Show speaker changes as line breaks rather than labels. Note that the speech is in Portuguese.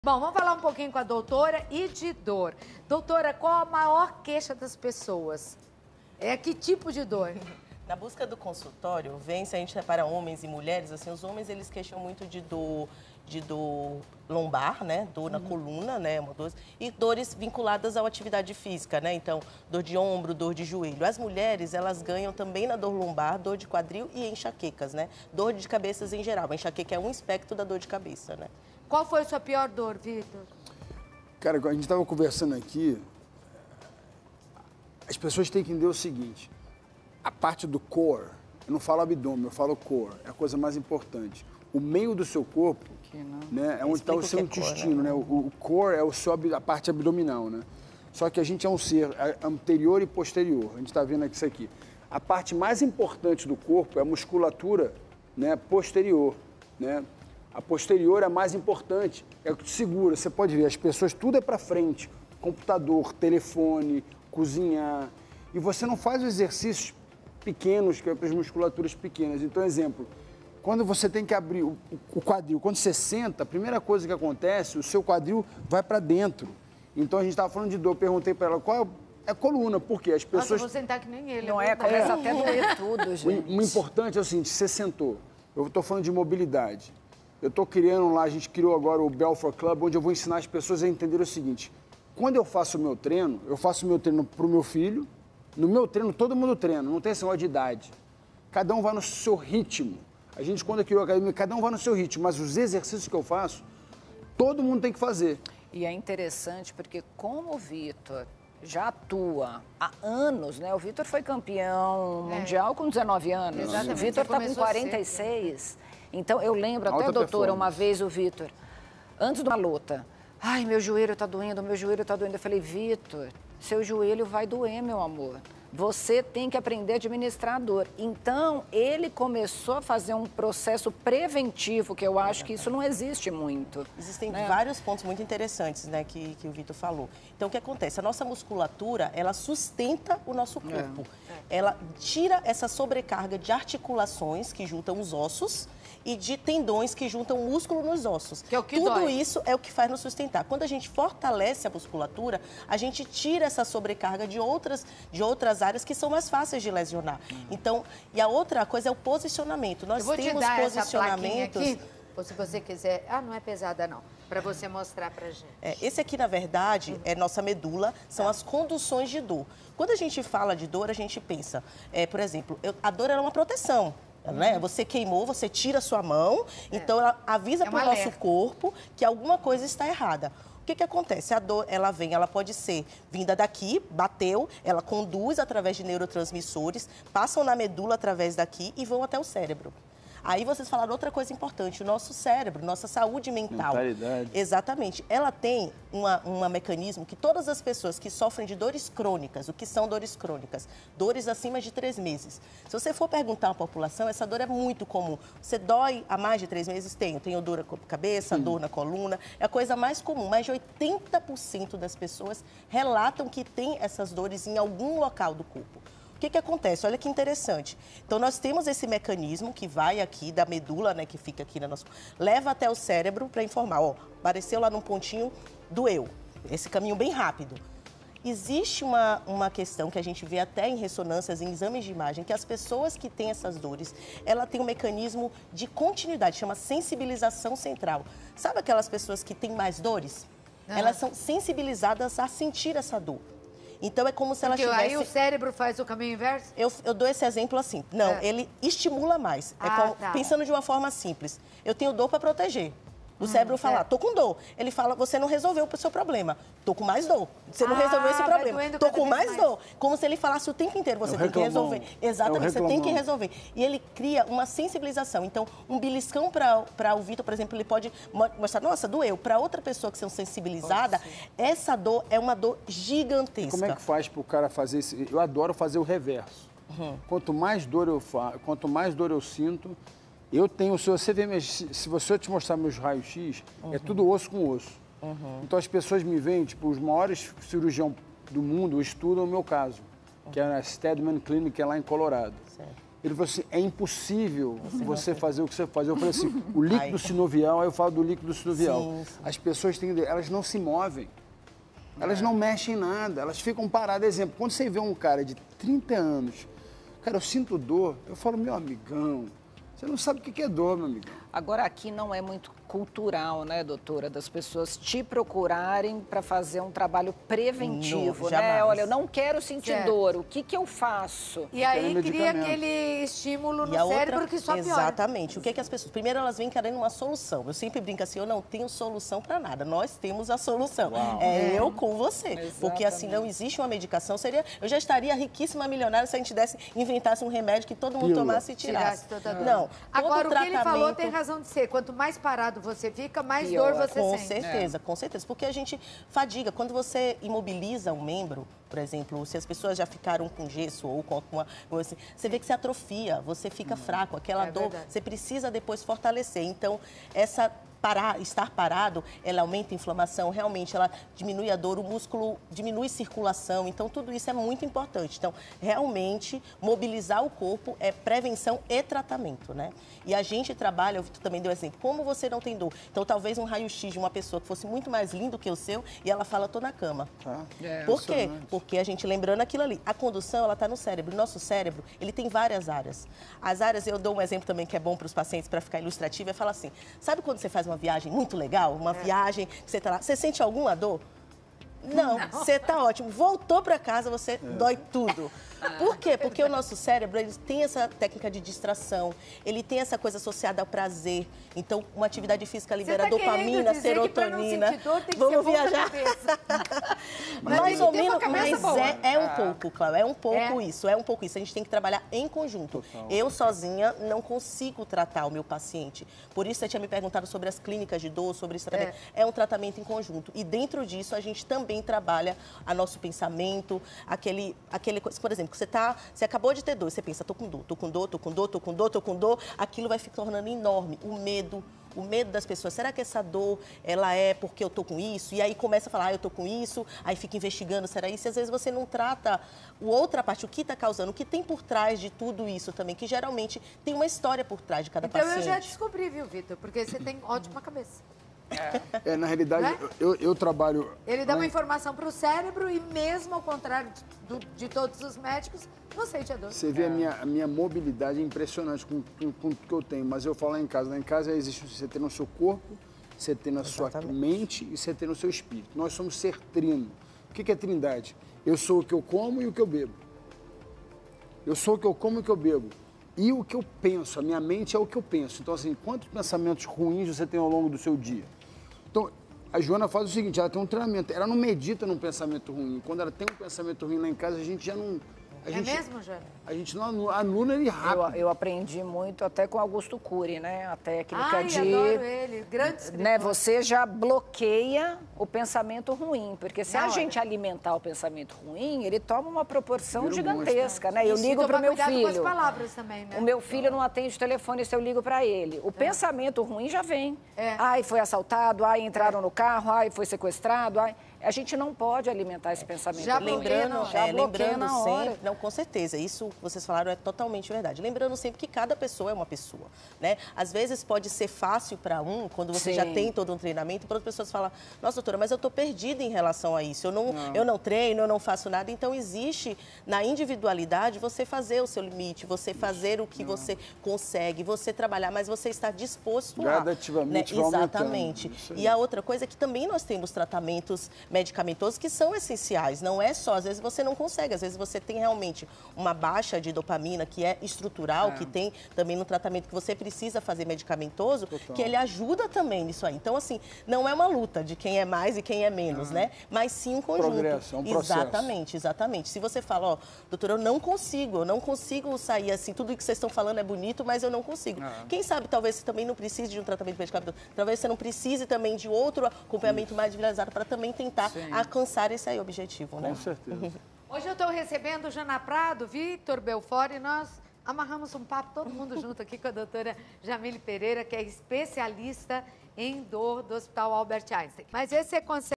Bom, vamos falar um pouquinho com a doutora e de dor. Doutora, qual a maior queixa das pessoas? Que tipo de dor?
Na busca do consultório, se a gente separa homens e mulheres, assim, os homens eles queixam muito de dor lombar, né? Dor na coluna, né? E dores vinculadas à atividade física, né? Então, dor de ombro, dor de joelho. As mulheres, elas ganham também na dor lombar, dor de quadril e enxaquecas, né? Dor de cabeças em geral. A enxaqueca é um espectro da dor de cabeça, né?
Qual foi a sua pior dor, Vitor?
Cara, a gente estava conversando aqui, as pessoas têm que entender o seguinte, a parte do core, eu não falo abdômen, eu falo core, é a coisa mais importante. O meio do seu corpo, né, é onde está o seu intestino, core, né? O core é a parte abdominal, né? Só que a gente é um ser anterior e posterior, a gente está vendo aqui isso aqui. A parte mais importante do corpo é a musculatura, né, posterior, né? A posterior é a mais importante, é o que te segura. Você pode ver, as pessoas, tudo é para frente. Computador, telefone, cozinhar. E você não faz os exercícios pequenos, que é para as musculaturas pequenas. Então, exemplo, quando você tem que abrir o quadril, quando você senta, a primeira coisa que acontece, o seu quadril vai para dentro. Então, a gente estava falando de dor, eu perguntei para ela qual é a coluna, porque as pessoas...
Nossa, eu vou sentar que nem ele.
Não começa até a doer tudo, gente.
O importante é o seguinte, você sentou. Eu estou falando de mobilidade. Eu estou criando lá, a gente criou agora o Belfort Club, onde eu vou ensinar as pessoas a entender o seguinte. Quando eu faço o meu treino para o meu filho. No meu treino, todo mundo treina, não tem esse negócio de idade. Cada um vai no seu ritmo. A gente, quando criou a academia, cada um vai no seu ritmo. Mas os exercícios que eu faço, todo mundo tem que fazer.
E é interessante porque como o Vitor já atua há anos, né? O Vitor foi campeão mundial com 19 anos.
Exatamente.
O Vitor está com 46. Então, eu lembro até, doutora, uma vez o Vitor, antes de uma luta, ai, meu joelho tá doendo, meu joelho tá doendo. Eu falei, Vitor, seu joelho vai doer, meu amor. Você tem que aprender a administrar a dor. Então, ele começou a fazer um processo preventivo, que eu acho que isso não existe muito.
Existem vários pontos muito interessantes, né, que o Vitor falou. Então, o que acontece? A nossa musculatura, ela sustenta o nosso corpo. Ela tira essa sobrecarga de articulações que juntam os ossos e de tendões que juntam músculo nos ossos.
Que é o que
Tudo
dói.
isso é o que faz nos sustentar. Quando a gente fortalece a musculatura, a gente tira essa sobrecarga de outras áreas que são mais fáceis de lesionar. Então, e a outra coisa é o posicionamento. Nós temos posicionamentos.
Aqui, ou se você quiser. Ah, não é pesada, não. Para você mostrar pra gente.
Esse aqui, na verdade, é nossa medula, são as conduções de dor. Quando a gente fala de dor, a gente pensa, por exemplo, a dor é uma proteção. Né? Você queimou, você tira a sua mão, então ela avisa para o nosso corpo que alguma coisa está errada. O que acontece? A dor, ela pode ser vinda daqui, bateu, ela conduz através de neurotransmissores, passam na medula através daqui e vão até o cérebro. Aí vocês falaram outra coisa importante, o nosso cérebro, nossa saúde mental.
Mentalidade.
Exatamente. Ela tem um mecanismo que todas as pessoas que sofrem de dores crônicas, o que são dores crônicas? Dores acima de 3 meses. Se você for perguntar à população, essa dor é muito comum. Você dói há mais de 3 meses? Tenho dor na cabeça, dor na coluna, é a coisa mais comum. Mais de 80% das pessoas relatam que tem essas dores em algum local do corpo. O que acontece? Olha que interessante. Então, nós temos esse mecanismo que vai aqui da medula, né, que fica aqui na nossa... Leva até o cérebro para informar, apareceu lá num pontinho, doeu. Esse caminho bem rápido. Existe uma questão que a gente vê até em ressonâncias, em exames de imagem, que as pessoas que têm essas dores, ela tem um mecanismo de continuidade, chama sensibilização central. Sabe aquelas pessoas que têm mais dores? Elas são sensibilizadas a sentir essa dor. Então, é como se ela tivesse...
Aí o cérebro faz o caminho inverso?
Eu dou esse exemplo assim. Não, ele estimula mais. Pensando de uma forma simples. Eu tenho dor para proteger. O cérebro fala, tô com dor. Ele fala, você não resolveu o seu problema. Tô com mais dor. Você não resolveu esse problema. Tô com mais dor. Como se ele falasse o tempo inteiro, você tem que resolver. Exatamente, você tem que resolver. E ele cria uma sensibilização. Então, um beliscão para o Vitor, por exemplo, ele pode mostrar, nossa, doeu. Para outra pessoa que são sensibilizada, essa dor é uma dor gigantesca.
E como é que faz para o cara fazer isso? Eu adoro fazer o reverso. Quanto mais dor eu sinto... Eu tenho, se você te mostrar meus raios-x, é tudo osso com osso. Então as pessoas me veem, tipo, os maiores cirurgiões do mundo estudam o meu caso, que é a Steadman Clinic, que é lá em Colorado. Ele falou assim, é impossível você fazer o que você faz. Eu falei assim, o líquido sinovial, aí eu falo do líquido sinovial. Sim. As pessoas têm, elas não se movem. Elas não mexem em nada, elas ficam paradas. Exemplo, quando você vê um cara de 30 anos, cara, eu sinto dor, eu falo, meu amigão, você não sabe o que é dor, meu amigão.
Agora, aqui não é muito cultural, né, doutora, das pessoas te procurarem para fazer um trabalho preventivo, né? Olha, eu não quero sentir dor, o que eu faço?
E aí cria aquele estímulo no cérebro que só piora.
Exatamente. O que as pessoas... Primeiro, elas vêm querendo uma solução. Eu sempre brinco assim, eu não tenho solução para nada. Nós temos a solução. Eu com você. Exatamente. Porque assim, não existe uma medicação. Eu já estaria riquíssima, milionária, se a gente inventasse um remédio que todo mundo tomasse e tirasse. Não.
Agora, o que ele falou tem razão de ser. Quanto mais parado você fica, mais dor você sente.
Com certeza, com certeza. Porque a gente fadiga. Quando você imobiliza um membro, por exemplo, se as pessoas já ficaram com gesso ou com uma... Assim, você vê que se atrofia, você fica fraco. Aquela dor, você precisa depois fortalecer. Então, estar parado, ela aumenta a inflamação, realmente ela diminui a dor, o músculo diminui a circulação, então tudo isso é muito importante. Então, realmente, mobilizar o corpo é prevenção e tratamento, né? E a gente trabalha, tu também deu exemplo, como você não tem dor? Então, talvez um raio-x de uma pessoa que fosse muito mais lindo que o seu e ela fala, tô na cama. Por quê? Porque a gente lembrando aquilo ali, a condução, ela tá no cérebro. O nosso cérebro, ele tem várias áreas. As áreas, eu dou um exemplo também que é bom para os pacientes, para ficar ilustrativo, é falar assim, sabe quando você faz uma viagem muito legal, uma viagem que você tá lá, você sente alguma dor? Não, você tá ótimo. Voltou para casa, você dói tudo. Por quê? Porque o nosso cérebro, ele tem essa técnica de distração, ele tem essa coisa associada ao prazer. Então, uma atividade física libera dopamina, serotonina.
Dor, tem que
vamos
ser
viajar. Mais ou menos, mas é um pouco, Cláudia, é um pouco isso, é um pouco isso. A gente tem que trabalhar em conjunto. Total. Eu sozinha não consigo tratar o meu paciente. Por isso, você tinha me perguntado sobre as clínicas de dor, sobre esse tratamento. É um tratamento em conjunto. E dentro disso, a gente também trabalha o nosso pensamento, aquele por exemplo, que você acabou de ter dor, você pensa, tô com dor, tô com dor, tô com dor, tô com dor, tô com dor, aquilo vai ficar tornando enorme. O medo das pessoas, será que essa dor, ela é porque eu tô com isso? E aí começa a falar, eu tô com isso, aí fica investigando, será isso? E às vezes você não trata outra parte, o que está causando, o que tem por trás de tudo isso também, que geralmente tem uma história por trás de cada paciente.
Então eu já descobri, viu, Vitor? Porque você tem ótima cabeça.
Na realidade, eu trabalho...
Ele dá uma informação para o cérebro e mesmo ao contrário de todos os médicos, não sente a dor.
Você vê a minha mobilidade é impressionante com o que eu tenho, mas eu falo lá em casa. Lá em casa existe você ter no seu corpo, você ter na sua mente e você ter no seu espírito. Nós somos ser trino. O que é trindade? Eu sou o que eu como e o que eu bebo. Eu sou o que eu como e o que eu bebo. E o que eu penso, a minha mente é o que eu penso. Então, assim, quantos pensamentos ruins você tem ao longo do seu dia? Então, a Joana faz o seguinte, ela tem um treinamento, ela não medita num pensamento ruim. Quando ela tem um pensamento ruim lá em casa, a gente já não...
mesmo, Joana?
A gente não anula ele rápido.
Eu aprendi muito até com Augusto Cury, né? A técnica de...
adoro ele, grande escritor.
Né? Você já bloqueia o pensamento ruim, porque se a gente alimentar o pensamento ruim, ele toma uma proporção gigantesca, né? Eu ligo para o meu filho.
Com as palavras também, né?
O meu filho não atende o telefone se eu ligo para ele. O pensamento ruim já vem. Ai, foi assaltado, ai, entraram no carro, ai, foi sequestrado, ai... A gente não pode alimentar esse pensamento.
Lembrando sempre, não, com certeza, isso que vocês falaram é totalmente verdade. Lembrando sempre que cada pessoa é uma pessoa, né? Às vezes pode ser fácil para quando você já tem todo um treinamento, para as pessoas falam, nossa, doutora, mas eu estou perdida em relação a isso, eu não treino, eu não faço nada. Então, existe na individualidade você fazer o seu limite, você fazer o que você consegue, você trabalhar, mas você está disposto
gradativamente,
né? Exatamente. E a outra coisa é que também nós temos tratamentos medicamentosos que são essenciais, não é só, às vezes você não consegue, às vezes você tem realmente uma baixa de dopamina que é estrutural, que tem também no tratamento que você precisa fazer medicamentoso, que ele ajuda também nisso aí. Então, assim, não é uma luta de quem é mais e quem é menos, né? Mas sim um conjunto.
Progresso, é um processo.
Exatamente. Se você fala, ó, doutora, eu não consigo sair assim, tudo que vocês estão falando é bonito, mas eu não consigo. Quem sabe, talvez você também não precise de um tratamento medicamentoso, talvez você não precise também de outro acompanhamento mais individualizado para também tentar alcançar esse aí objetivo, né?
Com certeza.
Hoje eu estou recebendo Jana Prado, Vitor Belfort e nós amarramos um papo todo mundo junto aqui com a doutora Jamile Pereira, que é especialista em dor do Hospital Albert Einstein. Mas esse é